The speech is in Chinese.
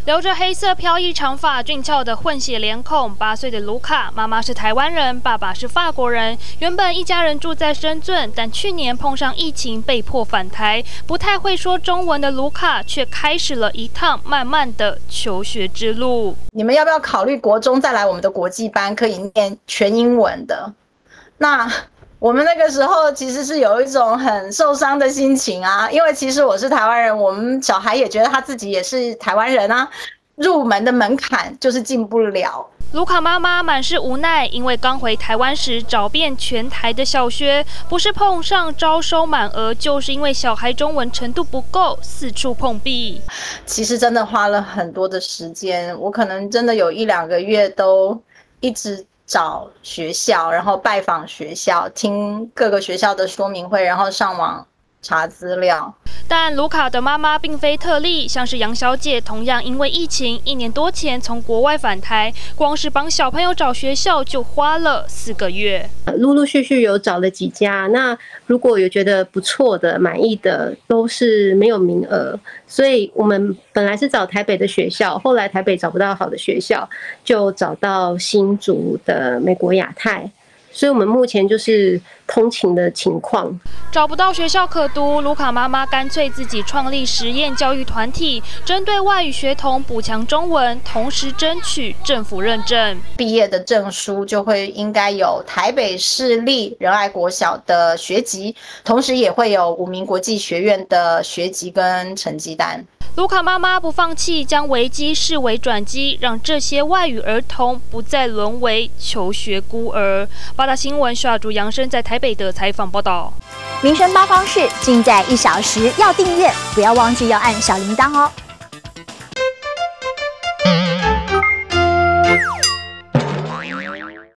留着黑色飘逸长发、俊俏的混血脸孔，8岁的卢卡，妈妈是台湾人，爸爸是法国人。原本一家人住在深圳，但去年碰上疫情，被迫返台。不太会说中文的卢卡，却开始了一趟慢慢的求学之路。 你们要不要考虑国中再来我们的国际班，可以念全英文的？那我们那个时候其实是有一种很受伤的心情啊，因为其实我是台湾人，我们小孩也觉得他自己也是台湾人啊，入门的门槛就是进不了。 卢卡妈妈满是无奈，因为刚回台湾时找遍全台的小学，不是碰上招收满额，就是因为小孩中文程度不够，四处碰壁。 其实真的花了很多的时间，我可能真的有1、2个月都一直找学校，然后拜访学校，听各个学校的说明会，然后上网查资料。 但卢卡的妈妈并非特例，像是杨小姐，同样因为疫情1年多前从国外返台，光是帮小朋友找学校就花了4个月。 陆陆续续有找了几家，那如果有觉得不错的、满意的，都是没有名额，所以我们本来是找台北的学校，后来台北找不到好的学校，就找到新竹的美国亚太。所以我们目前就是通勤的情况， 找不到学校可读，卢卡妈妈干脆自己创立实验教育团体，针对外语学童补强中文，同时争取政府认证。 毕业的证书就会应该有台北市立仁爱国小的学籍，同时也会有5名国际学院的学籍跟成绩单。 卢卡妈妈不放弃，将危机视为转机，让这些外语儿童不再沦为求学孤儿。八大新闻徐雅竹、杨生在台北的采访报道。 民生八方式尽在1小时，要订阅，不要忘记要按小铃铛哦。